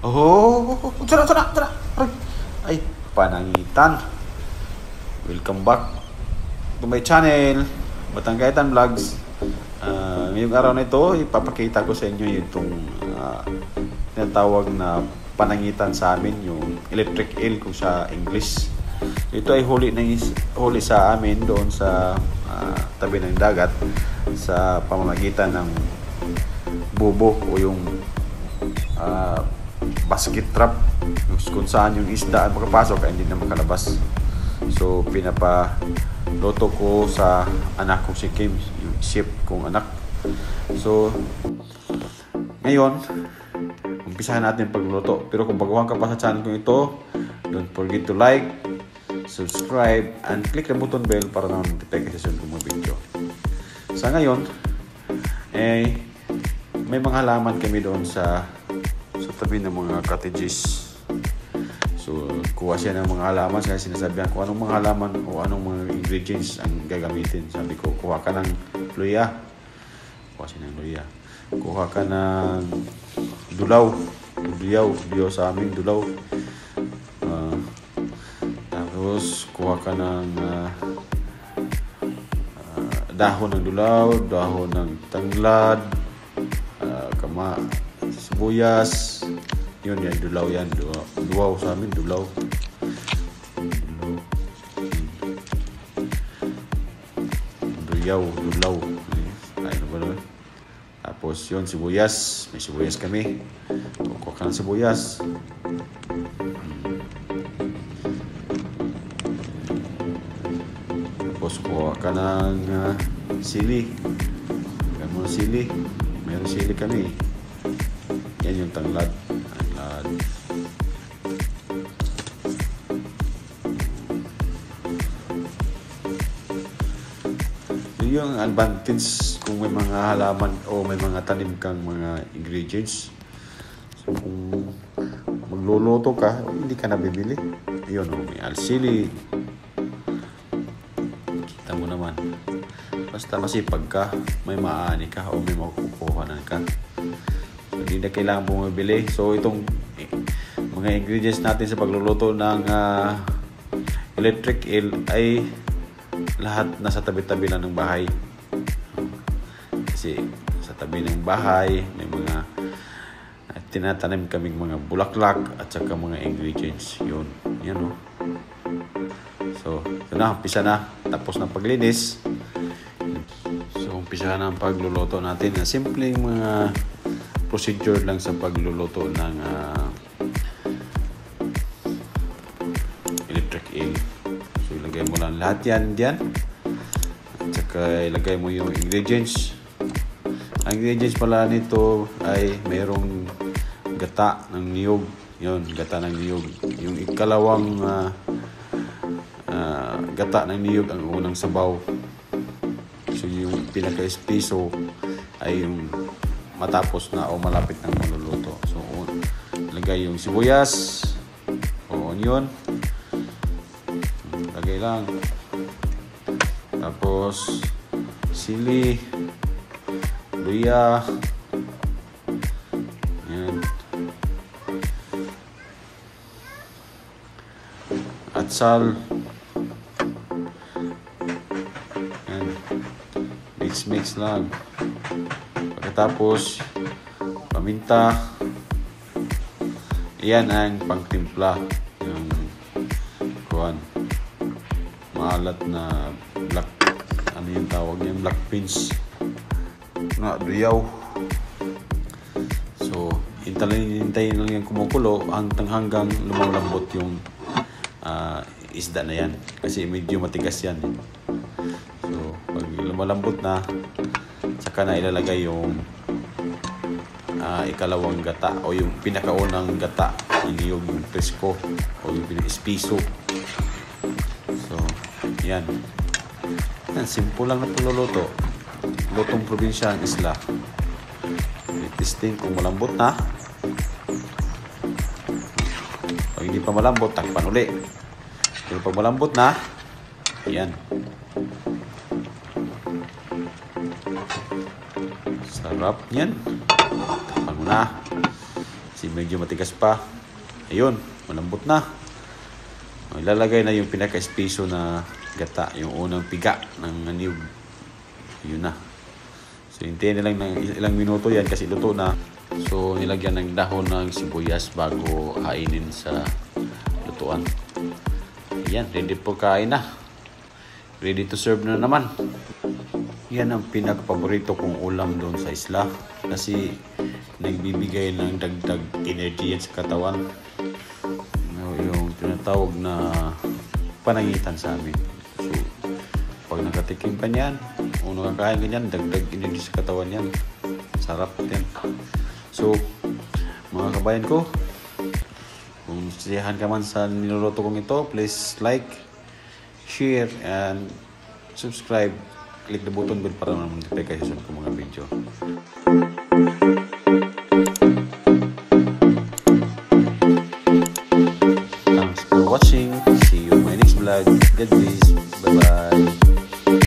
Oh, tara, tara, tara. Ay, panangitan. Welcome back to my channel, Batanggaitan Vlogs. Ngayong araw na ito, ipapakita ko sa inyo itong tinatawag na panangitan sa amin, yung electric eel kung sa English. Ito ay huli sa amin doon sa tabi ng dagat sa pamamagitan ng bubo o yung basket trap kung saan yung isda ay makapasok ay hindi na makalabas. So pinapaloto ko sa anak ko si Kim, yung chef kong anak. So ngayon umpisahan natin pagluluto, pero kung baguhan ka pa sa channel ko ito, don't forget to like, subscribe, and click the button bell para na-notify ka sa sunod kong mga video. Sa ngayon may mga halaman kami doon sa tabi ng mga cottages. So kuha siya ng mga halaman, kaya sinasabihan ko anong mga halaman o anong mga ingredients ang gagamitin. Sabi ko, kuha ka ng luya. Kuha siya ng luya. Kuha ka ng dulaw. Diyaw sa amin, dulaw. Tapos kuha ka ng dahon ng dulaw, dahon ng tanglad, sibuyas. Yun yan, dulaw yan. Duwaw sa amin, dulaw. Dulaw. Ay, ano ba naman? Tapos yun, sibuyas. May sibuyas kami. Kuha ka ng sibuyas. Tapos kuha ka ng sili. Kuha mo ng sili. Meron sili kami. Yan yung tanglad. Yung advantage kung may mga halaman o may mga tanim kang mga ingredients. So kung magluluto ka, hindi ka nabibili. Yun, may alsili. Kita mo naman. Basta masipag ka, may maani ka o may makukuhanan ka. So, hindi na kailangan bumibili. So itong mga ingredients natin sa pagluluto ng electric eel ay lahat nasa tabi-tabi lang ng bahay. Kasi sa tabi ng bahay may mga tinatanim kaming mga bulaklak at saka mga ingredients. Yun. Yan o. So, ito na. Umpisa na. Tapos ng paglinis. So, umpisa na ang pagluluto natin. Simpleng mga procedure lang sa pagluluto ng electric eel. So, ilagay mo lang lahat yan dyan. At saka ilagay mo yung ingredients. Ang ingredients pala nito ay mayroong gata ng niyog. Yun, gata ng niyog. Yung ikalawang gata ng niyog ang unang sabaw. So, yung pinaka-espeso ay yung matapos na o malapit ng maluluto. So, ilagay yung sibuyas o onion. Lagay lang. Tapos sili, luya, yan, atsal, yan, mix lang. Pagkatapos paminta. Yan ang pangtimpla, yung kuwan, maalat na black, ano yung tawag niya, black beans na duyaw. So hintayin lang yung kumukulo hanggang lumalambot yung isda na yan, kasi medyo matigas yan. So pag lumalambot na, saka na ilalagay yung ikalawang gata o yung pinakaunang gata, yung presko o yung pinaka-espeso. So yan, simple lang na pagluluto. Lutong probinsya ang isla. Testing kung malambot na. Pag hindi pa malambot, takpan uli. Pero pag malambot na, yan. Sarap yan. Takpan mo na. Kasi medyo matigas pa. Ayun, malambot na. Ilalagay na yung pinaka-espeso na gata, yung unang piga ng niyog. Yun na. So, hintayin na lang ng ilang minuto yan kasi luto na. So, nilagyan ng dahon ng sibuyas bago hainin sa lutuan. Yan, ready po kain na. Ready to serve na naman. Yan ang pinaka-paborito kong ulam doon sa isla. Kasi nagbibigay ng dagdag energy yan sa katawan. Yung tinatawag na panangitan sa amin. So, pag nakatikim ka niyan, o nakakain ka niyan, dagdag energy sa katawan yan. Sarap din. So, mga kabayan ko, kung siyahan ka man sa niluluto kong ito, please like, share, and subscribe. Click the button bell para ma-notify kayo sa mga video. Thanks for watching. See you in my next vlog. God bless. Bye-bye.